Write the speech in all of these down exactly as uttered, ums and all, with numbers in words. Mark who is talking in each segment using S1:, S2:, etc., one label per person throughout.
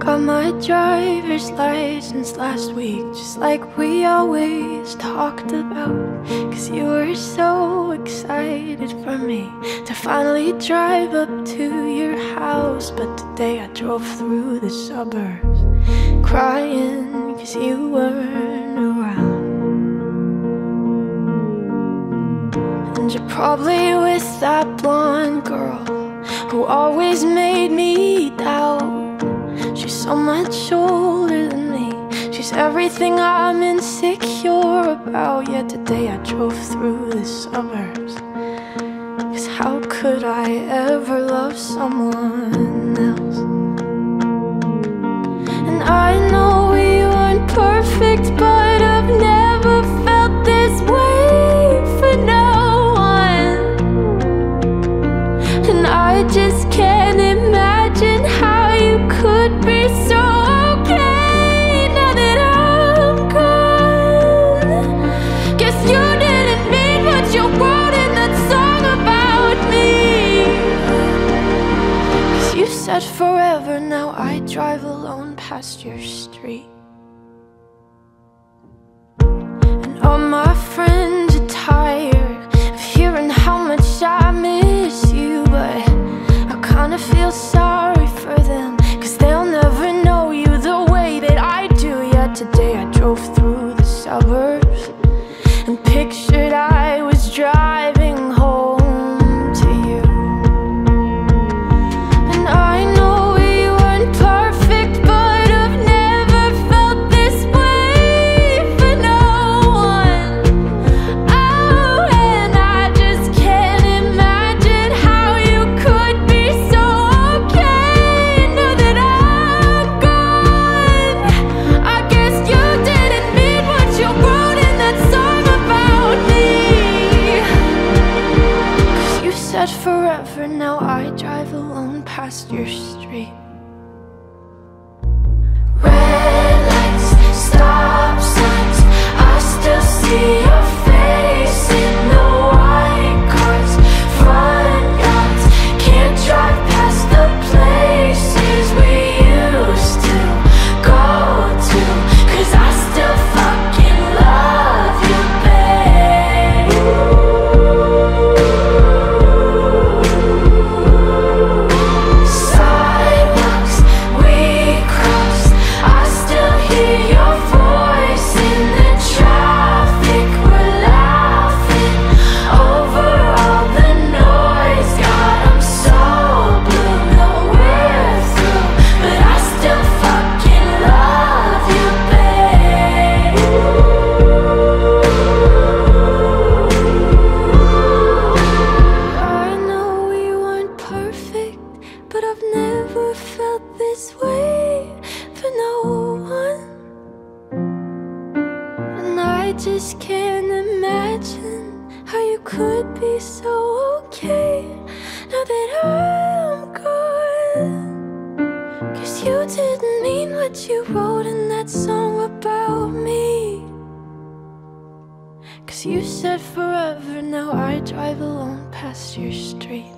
S1: got my driver's license last week, just like we always talked about. Cause you were so excited for me to finally drive up to your house. But today I drove through the suburbs crying cause you weren't around. And you're probably with that blonde girl who always made me doubt. She's so much older than me, she's everything I'm insecure about. Yet today I drove through the suburbs, cause how could I ever love someone else? And I know we weren't perfect, but I've never felt this way for no one. And I just can't imagine how you could be so okay now that I'm gone. Guess you didn't mean what you wrote in that song about me. Cause you said forever, now I drive alone past your street. And all my friends are tired of hearing how much I miss you, but I kinda feel sorry for them, cause they'll never know you the way that I do. Yet today I drove through the suburbs and pictured I was driving home to you. And I know we weren't perfect, but I've never felt this way for no one. Oh, and I just can't imagine how you could be so okay now that I'm gone. I guess you didn't mean what you wrote in that song about me. Cause you said forever, now I drive alone past your street. Red lights, stop signs, I still see your face in the white cars, front yards. Can't drive past the places we used to go to, cause I still fucking love you, babe. Sidewalks we crossed, I still hear your voice in the traffic. We're laughing over all the noise. God, I'm so blue, no we're through, but I still fucking love you, babe. I know we weren't perfect, but I've never felt this way for no one. And I just can't imagine how you could be so okay now that I'm gone. Cause you didn't mean what you wrote in that song about me. Cause you said forever, now I drive alone past your street.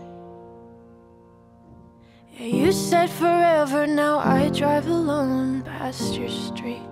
S1: Yeah, you said forever, now I drive alone past your street.